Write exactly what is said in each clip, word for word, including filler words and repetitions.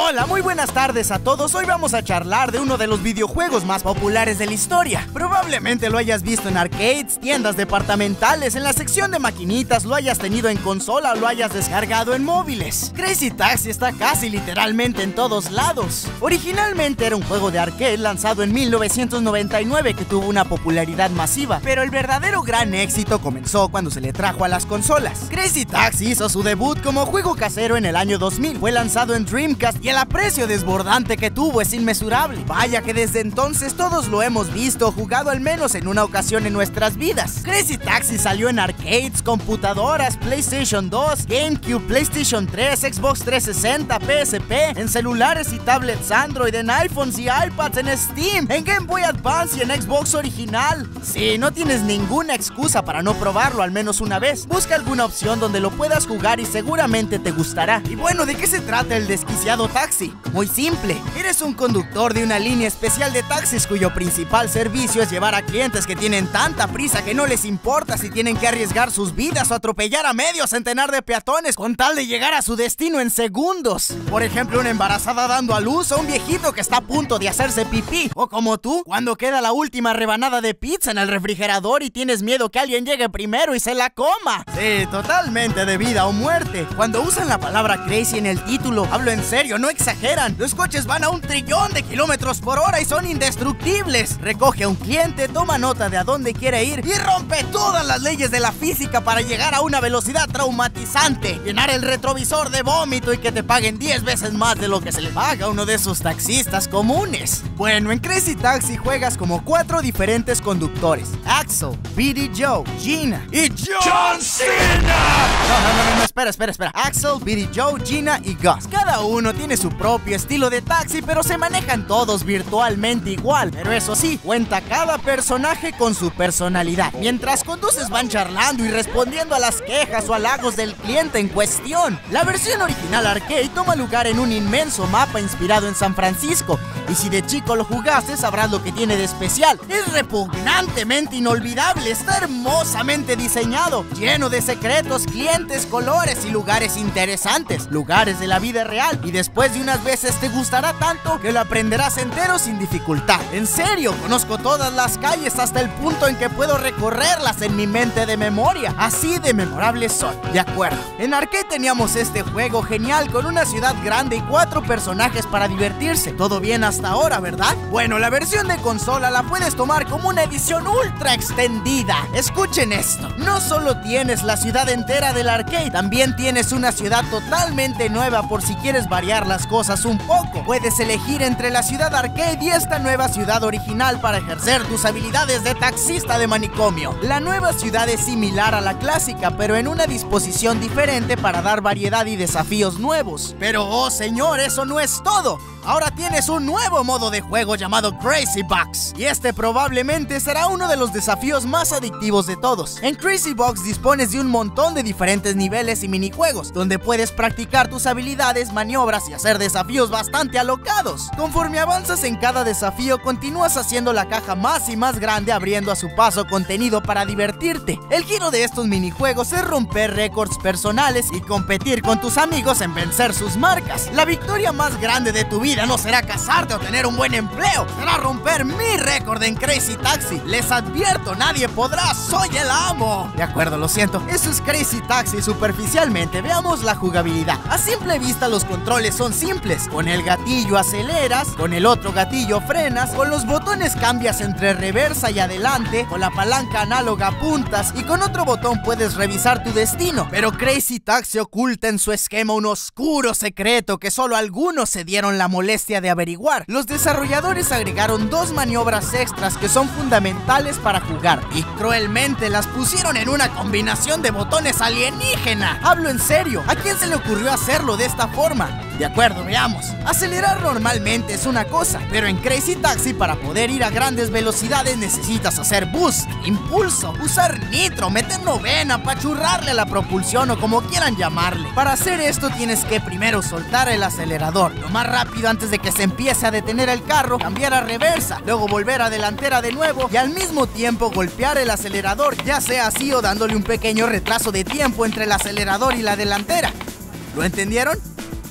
Hola, muy buenas tardes a todos. Hoy vamos a charlar de uno de los videojuegos más populares de la historia. Probablemente lo hayas visto en arcades, tiendas departamentales, en la sección de maquinitas, lo hayas tenido en consola o lo hayas descargado en móviles. Crazy Taxi está casi literalmente en todos lados. Originalmente era un juego de arcade lanzado en mil novecientos noventa y nueve que tuvo una popularidad masiva, pero el verdadero gran éxito comenzó cuando se le trajo a las consolas. Crazy Taxi hizo su debut como juego casero en el año dos mil. Fue lanzado en Dreamcast y el aprecio desbordante que tuvo es inmesurable. Vaya que desde entonces todos lo hemos visto o jugado al menos en una ocasión en nuestras vidas. Crazy Taxi salió en arcades, computadoras, PlayStation dos, GameCube, PlayStation tres, Xbox trescientos sesenta, P S P, en celulares y tablets Android, en iPhones y iPads, en Steam, en Game Boy Advance y en Xbox original. Sí, no tienes ninguna excusa para no probarlo al menos una vez. Busca alguna opción donde lo puedas jugar y seguramente te gustará. Y bueno, ¿de qué se trata el desquiciado taxi? Muy simple, eres un conductor de una línea especial de taxis cuyo principal servicio es llevar a clientes que tienen tanta prisa que no les importa si tienen que arriesgar sus vidas o atropellar a medio centenar de peatones con tal de llegar a su destino en segundos. Por ejemplo, una embarazada dando a luz o un viejito que está a punto de hacerse pipí. O como tú, cuando queda la última rebanada de pizza en el refrigerador y tienes miedo que alguien llegue primero y se la coma. Sí, totalmente de vida o muerte. Cuando usan la palabra crazy en el título, hablo en serio, no exageran. Los coches van a un trillón de kilómetros por hora y son indestructibles. Recoge a un cliente, toma nota de a dónde quiere ir y rompe todas las leyes de la física para llegar a una velocidad traumatizante, llenar el retrovisor de vómito y que te paguen diez veces más de lo que se le paga a uno de esos taxistas comunes. Bueno, en Crazy Taxi juegas como cuatro diferentes conductores: Axel, Billy Joe, Gina y John Cena. No, no, no, no, espera, espera, espera. Axel, Billy Joe, Gina y Gus. Cada uno tiene su propio estilo de taxi, pero se manejan todos virtualmente igual. Pero eso sí, cuenta cada personaje con su personalidad. Mientras conduces van charlando y respondiendo a las quejas o halagos del cliente en cuestión. La versión original arcade toma lugar en un inmenso mapa inspirado en San Francisco, y si de chico lo jugaste sabrás lo que tiene de especial. Es repugnantemente inolvidable, está hermosamente diseñado, lleno de secretos, clientes, colores y lugares interesantes, lugares de la vida real, y después de unas veces te gustará tanto que lo aprenderás entero sin dificultad. En serio, conozco todas las calles hasta el punto en que puedo recorrerlas en mi mente de memoria. Así de memorables son. De acuerdo. En arcade teníamos este juego genial con una ciudad grande y cuatro personajes para divertirse. Todo bien hasta ahora, ¿verdad? Bueno, la versión de consola la puedes tomar como una edición ultra extendida. Escuchen esto. No solo tienes la ciudad entera del arcade, también tienes una ciudad totalmente nueva por si quieres variar las cosas un poco. Puedes elegir entre la ciudad arcade y esta nueva ciudad original para ejercer tus habilidades de taxista de manicomio. La nueva ciudad es similar a la clásica, pero en una disposición diferente para dar variedad y desafíos nuevos. Pero oh señor, eso no es todo. Ahora tienes un nuevo modo de juego llamado Crazy Box, y este probablemente será uno de los desafíos más adictivos de todos. En Crazy Box dispones de un montón de diferentes niveles y minijuegos, donde puedes practicar tus habilidades, maniobras y hacer desafíos bastante alocados. Conforme avanzas en cada desafío, continúas haciendo la caja más y más grande, abriendo a su paso contenido para divertirte. El giro de estos minijuegos es romper récords personales y competir con tus amigos en vencer sus marcas. La victoria más grande de tu vida no será casarte o tener un buen empleo, será romper mi récord en Crazy Taxi. Les advierto, nadie podrá, soy el amo. De acuerdo, lo siento. Eso es Crazy Taxi superficialmente. Veamos la jugabilidad. A simple vista los controles son simples. Con el gatillo aceleras, con el otro gatillo frenas, con los botones cambias entre reversa y adelante, con la palanca análoga apuntas y con otro botón puedes revisar tu destino. Pero Crazy Taxi oculta en su esquema un oscuro secreto que solo algunos se dieron la molestia de averiguar. Los desarrolladores agregaron dos maniobras extras que son fundamentales para jugar y cruelmente las pusieron en una combinación de botones alienígena. Hablo en serio, ¿a quién se le ocurrió hacerlo de esta forma? De acuerdo, veamos. Acelerar normalmente es una cosa, pero en Crazy Taxi para poder ir a grandes velocidades necesitas hacer boost, impulso, usar nitro, meter novena, apachurrarle a la propulsión o como quieran llamarle. Para hacer esto tienes que primero soltar el acelerador lo más rápido antes de que se empiece a detener el carro, cambiar a reversa, luego volver a delantera de nuevo y al mismo tiempo golpear el acelerador, ya sea así o dándole un pequeño retraso de tiempo entre el acelerador y la delantera. ¿Lo entendieron?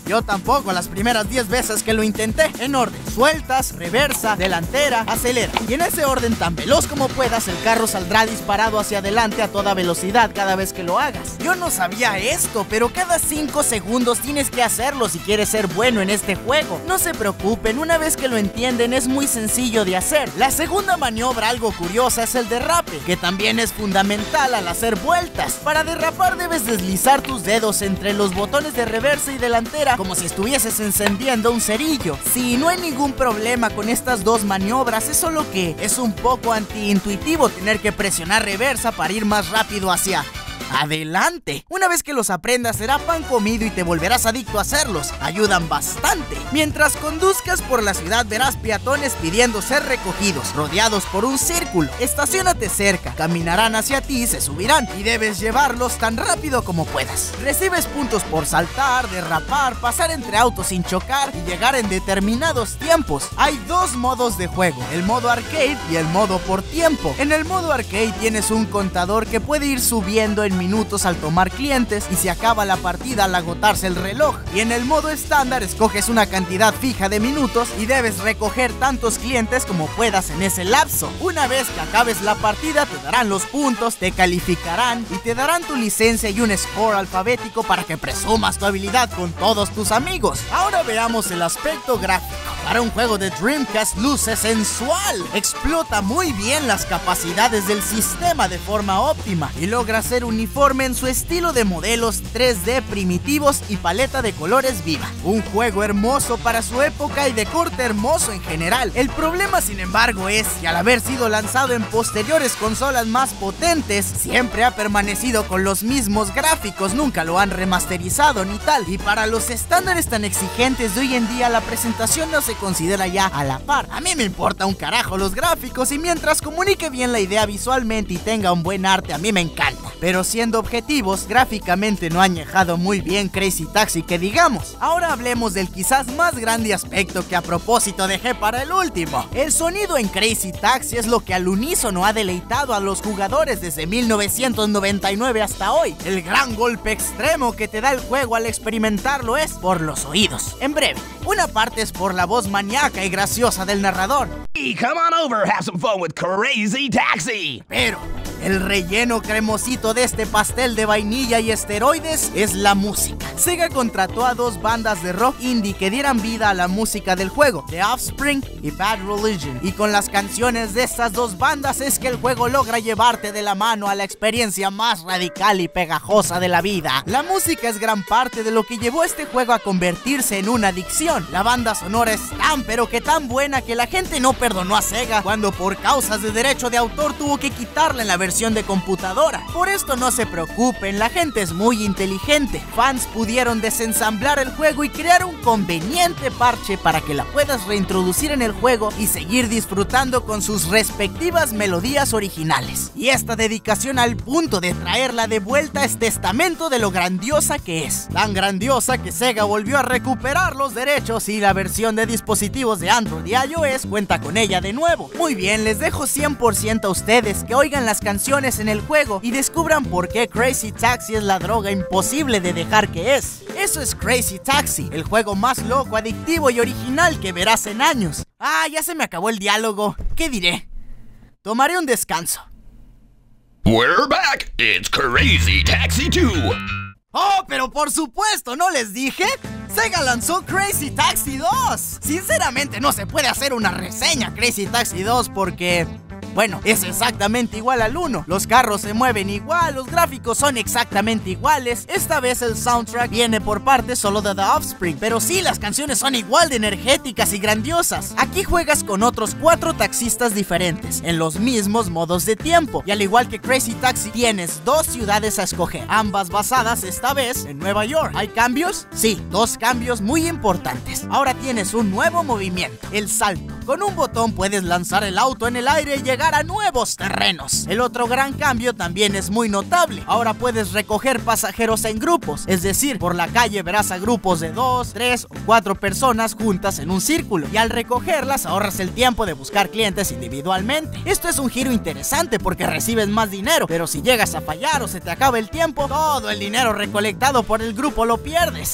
Yo tampoco las primeras diez veces que lo intenté. En orden: sueltas, reversa, delantera, acelera. Y en ese orden tan veloz como puedas, el carro saldrá disparado hacia adelante a toda velocidad cada vez que lo hagas. Yo no sabía esto, pero cada cinco segundos tienes que hacerlo si quieres ser bueno en este juego. No se preocupen, una vez que lo entienden es muy sencillo de hacer. La segunda maniobra algo curiosa es el derrape, que también es fundamental al hacer vueltas. Para derrapar debes deslizar tus dedos entre los botones de reversa y delantera como si estuvieses encendiendo un cerillo. Sí, no hay ningún problema con estas dos maniobras, es solo que es un poco antiintuitivo tener que presionar reversa para ir más rápido hacia adelante. Una vez que los aprendas será pan comido y te volverás adicto a hacerlos. Ayudan bastante. Mientras conduzcas por la ciudad verás peatones pidiendo ser recogidos, rodeados por un círculo. Estaciónate cerca, caminarán hacia ti, se subirán y debes llevarlos tan rápido como puedas. Recibes puntos por saltar, derrapar, pasar entre autos sin chocar y llegar en determinados tiempos. Hay dos modos de juego, el modo arcade y el modo por tiempo. En el modo arcade tienes un contador que puede ir subiendo en minutos al tomar clientes y se acaba la partida al agotarse el reloj. Y en el modo estándar escoges una cantidad fija de minutos y debes recoger tantos clientes como puedas en ese lapso. Una vez que acabes la partida te darán los puntos, te calificarán y te darán tu licencia y un score alfabético para que presumas tu habilidad con todos tus amigos. Ahora veamos el aspecto gráfico. Para un juego de Dreamcast luce sensual, explota muy bien las capacidades del sistema de forma óptima y logra ser uniforme en su estilo de modelos tres D primitivos y paleta de colores viva. Un juego hermoso para su época y de corte hermoso en general. El problema, sin embargo, es que al haber sido lanzado en posteriores consolas más potentes, siempre ha permanecido con los mismos gráficos, nunca lo han remasterizado ni tal. Y para los estándares tan exigentes de hoy en día, la presentación no se considera ya a la par. A mí me importa un carajo los gráficos y mientras comunique bien la idea visualmente y tenga un buen arte, a mí me encanta. Pero siendo objetivos, gráficamente no ha añejado muy bien Crazy Taxi que digamos. Ahora hablemos del quizás más grande aspecto que a propósito dejé para el último. El sonido en Crazy Taxi es lo que al unísono ha deleitado a los jugadores desde mil novecientos noventa y nueve hasta hoy. El gran golpe extremo que te da el juego al experimentarlo es por los oídos. En breve, una parte es por la voz maníaca y graciosa del narrador. Hey, come on over, have some fun with Crazy Taxi. Pero el relleno cremosito de este pastel de vainilla y esteroides es la música. Sega contrató a dos bandas de rock indie que dieran vida a la música del juego, The Offspring y Bad Religion. Y con las canciones de estas dos bandas es que el juego logra llevarte de la mano a la experiencia más radical y pegajosa de la vida. La música es gran parte de lo que llevó a este juego a convertirse en una adicción. La banda sonora es tan pero que tan buena que la gente no perdonó a Sega cuando por causas de derecho de autor tuvo que quitarla en la versión de computadora. Por esto no se preocupen, la gente es muy inteligente. Fans pudieron desensamblar el juego y crear un conveniente parche para que la puedas reintroducir en el juego y seguir disfrutando con sus respectivas melodías originales. Y esta dedicación al punto de traerla de vuelta es testamento de lo grandiosa que es. Tan grandiosa que Sega volvió a recuperar los derechos y la versión de dispositivos de Android y iOS cuenta con ella de nuevo. Muy bien, les dejo cien por ciento a ustedes que oigan las canciones en el juego y descubran por qué Crazy Taxi es la droga imposible de dejar que es. Eso es Crazy Taxi, el juego más loco, adictivo y original que verás en años. Ah, ya se me acabó el diálogo. ¿Qué diré? Tomaré un descanso. We're back. It's Crazy Taxi two. ¡Oh, pero por supuesto! ¿No les dije? Sega lanzó Crazy Taxi dos. Sinceramente no se puede hacer una reseña Crazy Taxi dos porque... bueno, es exactamente igual al uno. Los carros se mueven igual, los gráficos son exactamente iguales. Esta vez el soundtrack viene por parte solo de The Offspring, pero sí, las canciones son igual de energéticas y grandiosas. Aquí juegas con otros cuatro taxistas diferentes, en los mismos modos de tiempo. Y al igual que Crazy Taxi, tienes dos ciudades a escoger, ambas basadas esta vez en Nueva York. ¿Hay cambios? Sí, dos cambios muy importantes. Ahora tienes un nuevo movimiento, el salto. Con un botón puedes lanzar el auto en el aire y llegar a nuevos terrenos. El otro gran cambio también es muy notable. Ahora puedes recoger pasajeros en grupos, es decir, por la calle verás a grupos de dos, tres o cuatro personas juntas en un círculo y al recogerlas ahorras el tiempo de buscar clientes individualmente. Esto es un giro interesante porque recibes más dinero, pero si llegas a fallar o se te acaba el tiempo, todo el dinero recolectado por el grupo lo pierdes.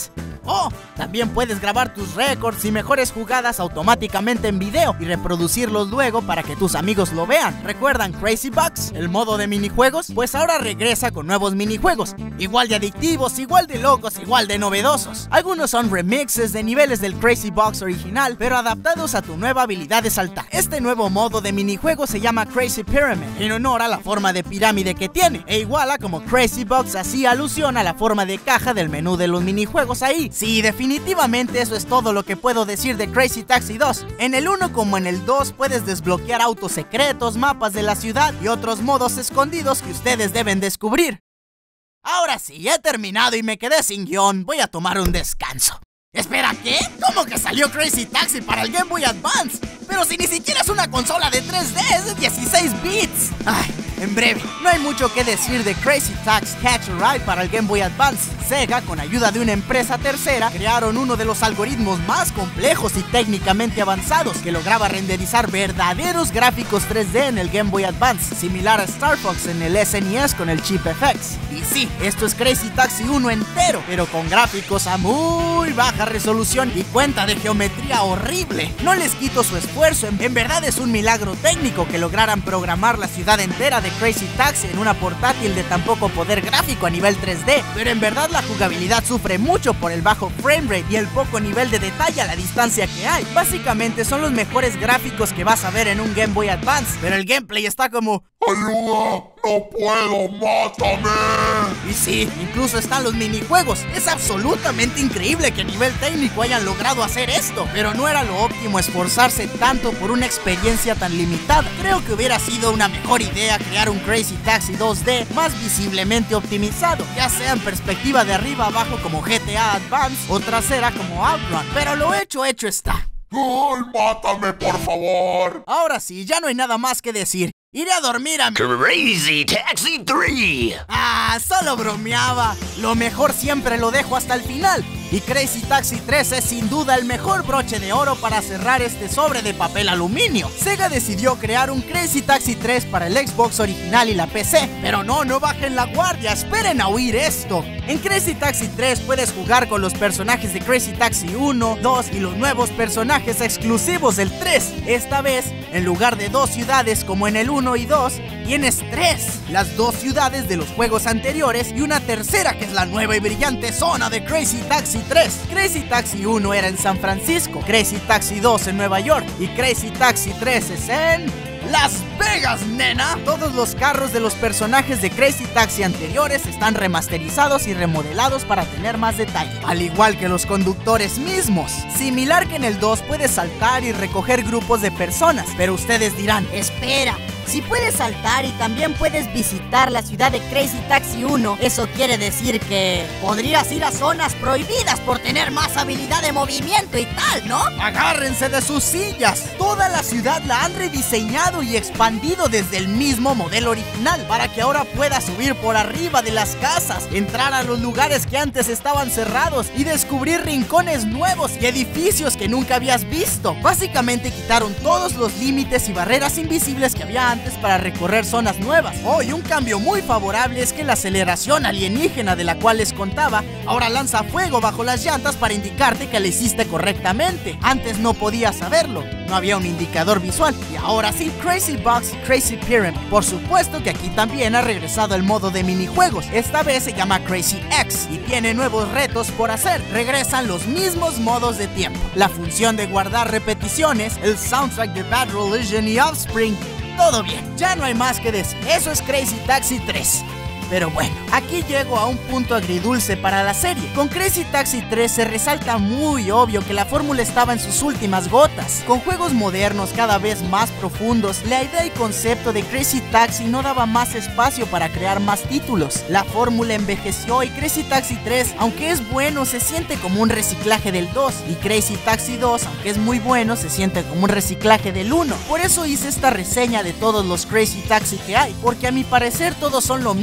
Oh, también puedes grabar tus récords y mejores jugadas automáticamente en video y reproducirlos luego para que tus amigos lo vean. ¿Recuerdan Crazy Bugs, el modo de minijuegos? Pues ahora regresa con nuevos minijuegos, igual de adictivos, igual de locos, igual de novedosos. Algunos son remixes de niveles del Crazy Bugs original, pero adaptados a tu nueva habilidad de saltar. Este nuevo modo de minijuego se llama Crazy Pyramid, en honor a la forma de pirámide que tiene, e igual a como Crazy Bugs hacía alusión a la forma de caja del menú de los minijuegos ahí. Sí, definitivamente eso es todo lo que puedo decir de Crazy Taxi dos. En el uno como en el dos puedes desbloquear autos secretos, mapas de la ciudad y otros modos escondidos que ustedes deben descubrir. Ahora sí, he terminado y me quedé sin guión. Voy a tomar un descanso. ¿Espera qué? ¿Cómo que salió Crazy Taxi para el Game Boy Advance? Pero si ni siquiera es una consola de tres D, es de dieciséis bits. Ay, en breve, no hay mucho que decir de Crazy Taxi Catch a Ride para el Game Boy Advance. Sega, con ayuda de una empresa tercera, crearon uno de los algoritmos más complejos y técnicamente avanzados que lograba renderizar verdaderos gráficos tres D en el Game Boy Advance, similar a Star Fox en el S N E S con el chip F X. Y sí, esto es Crazy Taxi uno entero, pero con gráficos a muy baja resolución y cuenta de geometría horrible. No les quito su esfuerzo, en, en verdad es un milagro técnico que lograran programar la ciudad entera de Crazy Taxi en una portátil de tan poco poder gráfico a nivel tres D, pero en verdad la jugabilidad sufre mucho por el bajo framerate y el poco nivel de detalle a la distancia que hay. Básicamente son los mejores gráficos que vas a ver en un Game Boy Advance, pero el gameplay está como... ¡Ayuda! ¡No puedo! ¡Mátame! Y sí, incluso están los minijuegos. Es absolutamente increíble que a nivel técnico hayan logrado hacer esto, pero no era lo óptimo esforzarse tanto por una experiencia tan limitada. Creo que hubiera sido una mejor idea crear un Crazy Taxi dos D más visiblemente optimizado, ya sea en perspectiva de arriba abajo como G T A Advance o trasera como Outrun, pero lo hecho hecho está. ¡Ay, mátame, por favor! Ahora sí, ya no hay nada más que decir. Iré a dormir a mi... Crazy Taxi tres. Ah, solo bromeaba. Lo mejor siempre lo dejo hasta el final. Y Crazy Taxi tres es sin duda el mejor broche de oro para cerrar este sobre de papel aluminio. Sega decidió crear un Crazy Taxi tres para el Xbox original y la P C. Pero no, no bajen la guardia, esperen a oír esto. En Crazy Taxi tres puedes jugar con los personajes de Crazy Taxi uno, dos y los nuevos personajes exclusivos del tres. Esta vez, en lugar de dos ciudades como en el uno y dos, tienes tres. Las dos ciudades de los juegos anteriores y una tercera que es la nueva y brillante zona de Crazy Taxi tres. Crazy Taxi uno era en San Francisco, Crazy Taxi dos en Nueva York y Crazy Taxi tres es en... ¡Las Vegas, nena! Todos los carros de los personajes de Crazy Taxi anteriores están remasterizados y remodelados para tener más detalle, al igual que los conductores mismos. Similar que en el dos puedes saltar y recoger grupos de personas, pero ustedes dirán, espera, si puedes saltar y también puedes visitar la ciudad de Crazy Taxi uno, eso quiere decir que podrías ir a zonas prohibidas por tener más habilidad de movimiento y tal, ¿no? agárrense de sus sillas. Toda la ciudad la han rediseñado y expandido desde el mismo modelo original para que ahora puedas subir por arriba de las casas, entrar a los lugares que antes estaban cerrados y descubrir rincones nuevos y edificios que nunca habías visto. Básicamente quitaron todos los límites y barreras invisibles que había antes para recorrer zonas nuevas. Oh, y un cambio muy favorable es que la aceleración alienígena de la cual les contaba ahora lanza fuego bajo las llantas para indicarte que la hiciste correctamente. Antes no podías saberlo, no había un indicador visual. Y ahora sí, Crazy Bugs y Crazy Pyramid. Por supuesto que aquí también ha regresado el modo de minijuegos. Esta vez se llama Crazy X y tiene nuevos retos por hacer. Regresan los mismos modos de tiempo, la función de guardar repeticiones, el soundtrack de Bad Religion y Offspring. Todo bien, ya no hay más que decir. Eso es Crazy Taxi tres. Pero bueno, aquí llego a un punto agridulce para la serie. Con Crazy Taxi tres se resalta muy obvio que la fórmula estaba en sus últimas gotas. Con juegos modernos cada vez más profundos, la idea y concepto de Crazy Taxi no daba más espacio para crear más títulos. La fórmula envejeció y Crazy Taxi tres, aunque es bueno, se siente como un reciclaje del dos. Y Crazy Taxi dos, aunque es muy bueno, se siente como un reciclaje del uno. Por eso hice esta reseña de todos los Crazy Taxi que hay, porque a mi parecer todos son lo mismo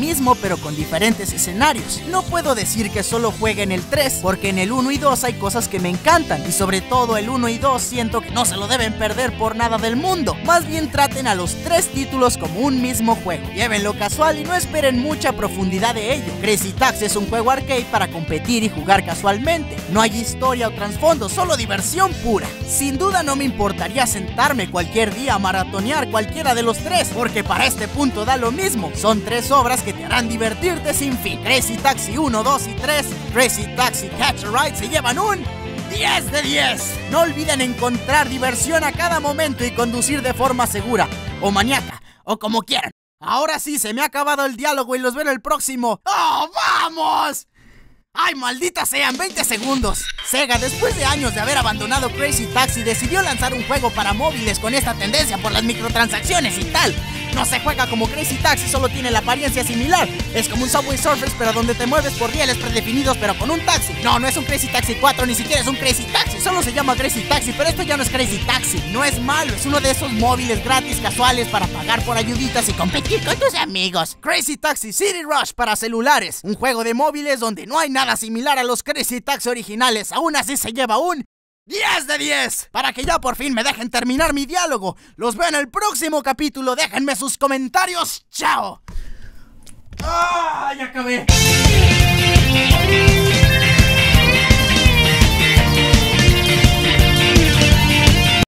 pero con diferentes escenarios. No puedo decir que solo juegue en el tres, porque en el uno y dos hay cosas que me encantan, y sobre todo el uno y dos siento que no se lo deben perder por nada del mundo. Más bien traten a los tres títulos como un mismo juego, llévenlo casual y no esperen mucha profundidad de ello. Crazy Taxi es un juego arcade para competir y jugar casualmente. No hay historia o trasfondo, solo diversión pura. Sin duda no me importaría sentarme cualquier día a maratonear cualquiera de los tres, porque para este punto da lo mismo. Son tres obras que te harán divertirte sin fin. Crazy Taxi uno, dos y tres, Crazy Taxi Catch a Ride se llevan un diez de diez. No olviden encontrar diversión a cada momento y conducir de forma segura, o maníaca, o como quieran. Ahora sí, se me ha acabado el diálogo y los veo en el próximo. ¡Oh, vamos! ¡Ay, maldita sean! veinte segundos. Sega, después de años de haber abandonado Crazy Taxi, decidió lanzar un juego para móviles con esta tendencia por las microtransacciones y tal. No se juega como Crazy Taxi, solo tiene la apariencia similar. Es como un Subway Surfers, pero donde te mueves por rieles predefinidos, pero con un taxi. No, no es un Crazy Taxi cuatro, ni siquiera es un Crazy Taxi. Solo se llama Crazy Taxi, pero esto ya no es Crazy Taxi. No es malo, es uno de esos móviles gratis casuales para pagar por ayuditas y competir con tus amigos. Crazy Taxi City Rush para celulares. Un juego de móviles donde no hay nada similar a los Crazy Taxi originales. Aún así se lleva un diez de diez. Para que ya por fin me dejen terminar mi diálogo. Los veo en el próximo capítulo. Déjenme sus comentarios. ¡Chao! ¡Ah! ¡Ya acabé!